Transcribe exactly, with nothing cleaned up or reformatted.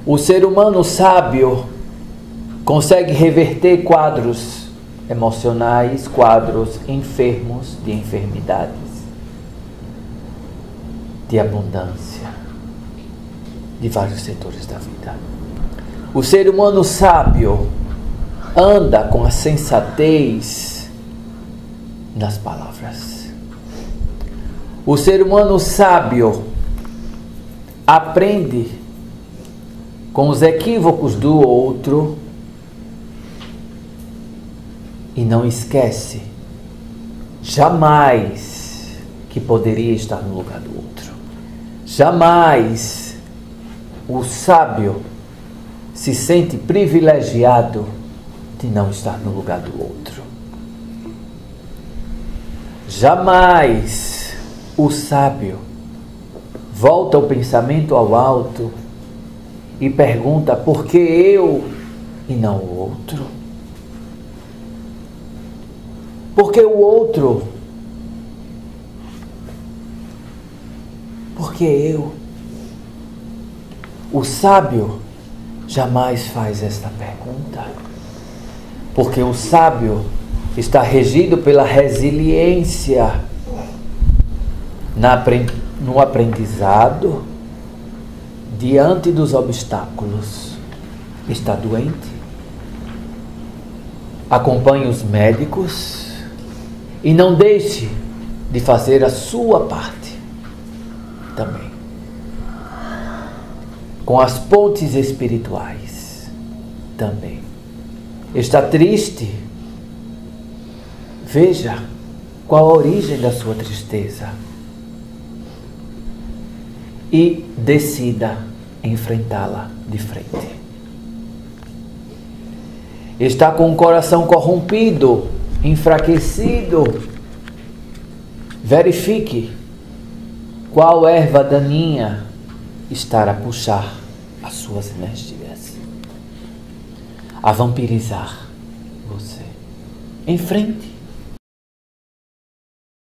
O ser humano sábio consegue reverter quadros emocionais, quadros enfermos de enfermidades, de abundância, de vários setores da vida. O ser humano sábio anda com a sensatez nas palavras. O ser humano sábio aprende com os equívocos do outro e não esquece jamais que poderia estar no lugar do outro. Jamais o sábio se sente privilegiado de não estar no lugar do outro. Jamais o sábio volta o pensamento ao alto e pergunta por que eu e não o outro? Por que o outro? Por que eu? O sábio jamais faz esta pergunta, porque o sábio está regido pela resiliência na, no aprendizado diante dos obstáculos. Está doente? Acompanhe os médicos e não deixe de fazer a sua parte também. Com as pontes espirituais também. Está triste? Veja qual a origem da sua tristeza e decida enfrentá-la de frente. Está com o coração corrompido, enfraquecido? Verifique qual erva daninha está a puxar as suas energias, a vampirizar você. Enfrente.